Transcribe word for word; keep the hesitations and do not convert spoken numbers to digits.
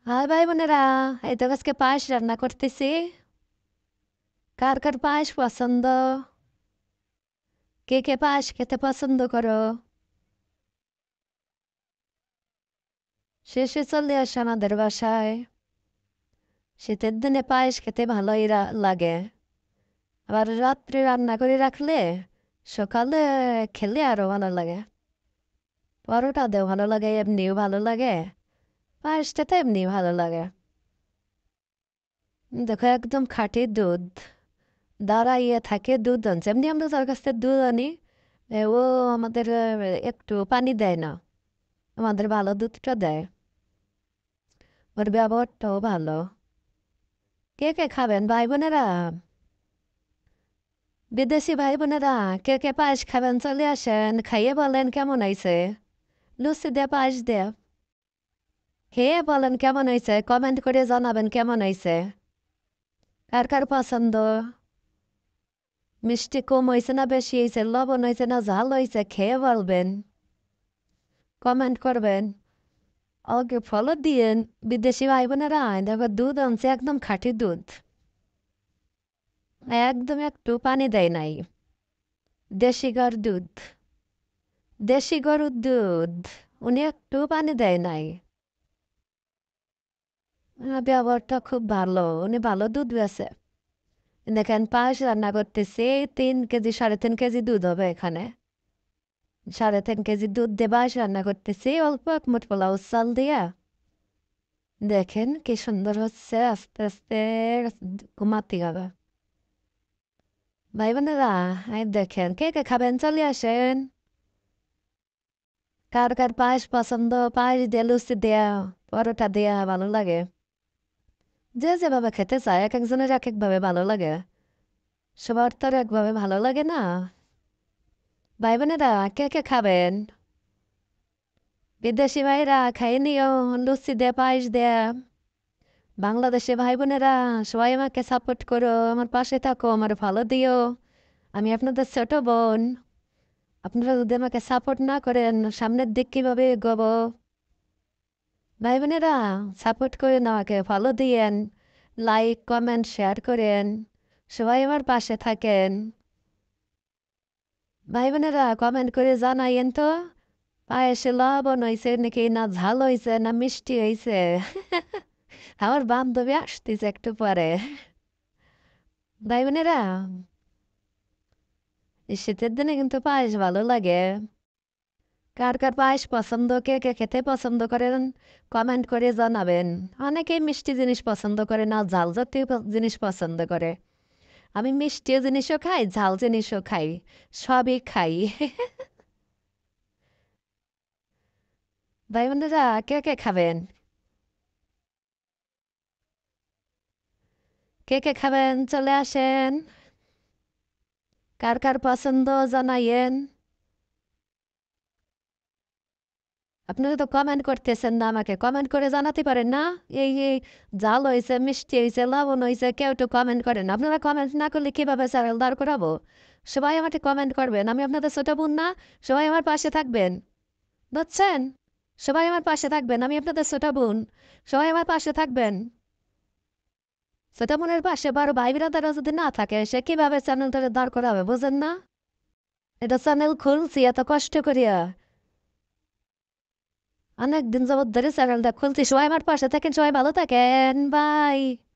High ভাই বোনেরা, এই তো আজকে পায়েস রান্না করতেছি। কার কার পায়েস পছন্দ? কে কে পায়েস খেতে পছন্দ করো? শেষে চলে আসে আমাদের বাসায়। শীতের দিনে পায়েস খেতে ভালোই রা- লাগে। আবার রাত্রে রান্না করে রাখলে সকালে খেলে আরো ভালো লাগে। পরোটা দেও ভালো লাগে, এমনিও ভালো লাগে। পায়েসটা তো এমনি ভালো লাগে। দেখো, একদম খাঁটি দুধ দাঁড়াইয়ে থাকে, দুধ আনছে। এমনি আমরা তার কাছ থেকে দুধ আনি, এ, ও আমাদের আহ, একটু পানি দেয় না, আমাদের ভালো দুধটা দেয়। ওর ব্যবহারটাও ভালো। কে কে খাবেন ভাই বোনেরা? বিদেশি ভাই বোনেরা, কে কে পায়েস খাবেন চলে আসেন, খাইয়ে বলেন কেমন হয়েছে। লুচি দিয়ে পায়েস দিয়ে খেয়ে বলেন কেমন হয়েছে, কমেন্ট করে জানাবেন কেমন হয়েছে। কার কার পছন্দ? মিষ্টি কম হয়েছে না বেশি হয়েছে, লবণ হয়েছে না ঝাল হয়েছে, খেয়ে বলবেন, কমেন্ট করবেন। ওকে ফলো দিয়েন। বিদেশি ভাই বোনেরা, দেখো দুধ আনছে, একদম খাঁটি দুধ, একদম একটু পানি দেয় নাই। দেশি গর দুধ, দেশি গরুর দুধ, উনি একটু পানি দেয় নাই। আহ, ব্যবহারটা খুব ভালো, উনি ভালো দুধ বেছে। দেখেন পায়েস রান্না করতেছে, তিন কেজি সাড়ে তিন কেজি দুধ হবে এখানে। সাড়ে তিন কেজি দুধ দিয়ে পায়েস রান্না করতেছি, অল্প এক মুঠ পোলাও চাল দিয়া। দেখেন কি সুন্দর হচ্ছে, আস্তে আস্তে ঘুমাতে হবে। ভাই বোনেরা, এই দেখেন কে কে খাবেন চলে আসেন। কার কার পায়েস পছন্দ? পায়েস দিয়ে লুচি দেয়া, পরোটা দেয়া ভালো লাগে। যে যেভাবে খেতে চায়, এক একজনের এক একভাবে ভালো লাগে। সবার তো আর একভাবে ভালো লাগে না। ভাই বোনেরা, কে কে খাবেন? বিদেশি ভাইরা খাই নিও, লুচি দে পায়েস দেয়া। বাংলাদেশে ভাই বোনেরা, সবাই আমাকে সাপোর্ট করো, আমার পাশে থাকো, আমার ভালো দিও। আমি আপনাদের ছোট বোন। আপনারা যদি আমাকে সাপোর্ট না করেন, সামনের দিক কিভাবে এগোবো? ভাই বোনেরা, সাপোর্ট করেন, আমাকে ফলো দিয়েন, লাইক কমেন্ট শেয়ার করেন, সবাই আমার পাশে থাকেন। ভাই বোনেরা, কমেন্ট করে জানাইয়েন তো, পায়েসে লবণ হয়েছে নাকি, না ঝাল হয়েছে না মিষ্টি হয়েছে। আমার বান্ধবী আসতেছে একটু পরে। ভাই বোনেরা, এই শীতের দিনে কিন্তু পায়েস ভালো লাগে। কার কার পায়েস পছন্দ, কে কে খেতে পছন্দ করেন, কমেন্ট করে জানাবেন। অনেকেই মিষ্টি জিনিস পছন্দ করে না, ঝাল জাতীয় প- জিনিস পছন্দ করে। আমি মিষ্টি জিনিসও খাই, ঝাল জিনিসও খাই, সবই খাই। ভাই বোনেরা, কে কে খাবেন? কে কে খাবেন চলে আসেন। কার কার পছন্দ জানাইয়েন। আপনারা তো কমেন্ট করতেছেন না, আমাকে কমেন্ট করে জানাতে পারেন না। এই এই জাল হয়েছে, মিষ্টি হয়েছে, লবণ হয়েছে, কেউ তো কমেন্ট করেন না। আপনারা কমেন্ট না করলে কিভাবে চ্যানেল দাঁড় করাবো? সবাই আমাকে কমেন্ট করবেন, আমি আপনাদের ছোট বোন না? সবাই আমার পাশে থাকবেন, বুঝছেন? সবাই আমার পাশে থাকবেন, আমি আপনাদের ছোট বোন। সবাই আমার পাশে থাকবেন। ছোট বোনের পাশে বড় ভাই বিরাদারা যদি না থাকে, সে কিভাবে চ্যানেলটা দাঁড় করাবে, বুঝেন না? এটা চ্যানেল খুলছি এত কষ্ট করিয়া, অনেক দিন যাবত ধরে চ্যানেলটা খুলছি। সবাই আমার পাশে থাকেন, সবাই ভালো থাকেন, বাই।